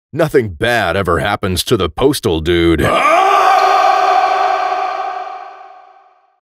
Nothing bad ever happens to the Postal dude.